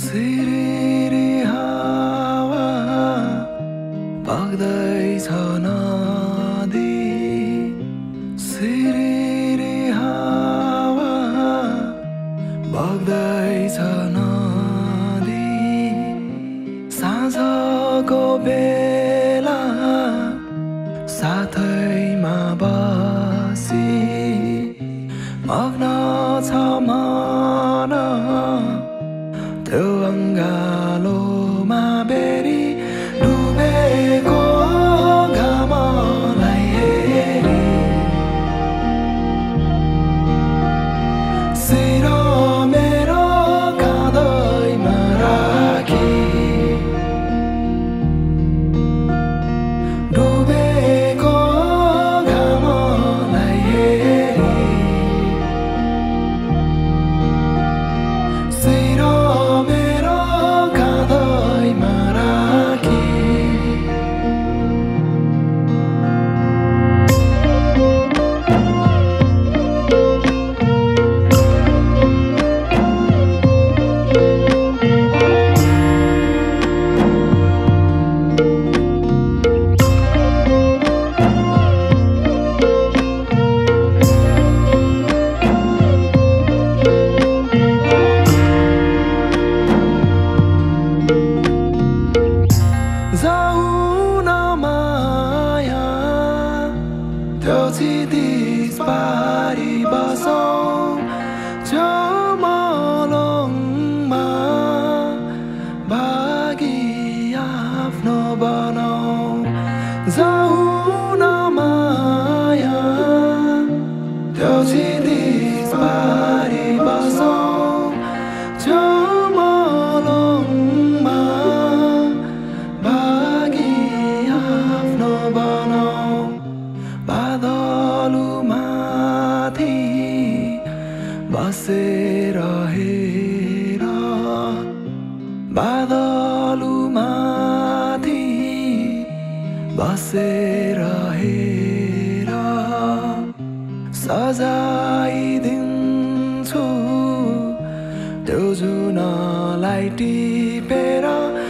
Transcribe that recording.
सिरिरी हावा बग्दैछ नदी सिरिरी हावा बग्दैछ नदी साँझको बेला साथैमा बसी मग्न छ मन त्यो अङ्गालोमा बेरी डुबेको घामलाई हेरी सिर मेरो काँधैमा राखी डुबेको घामलाई हेरी सिर मेरो काँधैमा राखी जाऊ न माया त्यो चितिस पारी बसौँ झमलङमा भागी आफ्नो बनाऊ जाऊ न माया त्यो चितिस पारी बसौँ झमलङमा बादलुमाथि बसेर हेर बादलुमाथि बसेर हेर सजाइदिन्छु त्यो जुनलाई टिपेर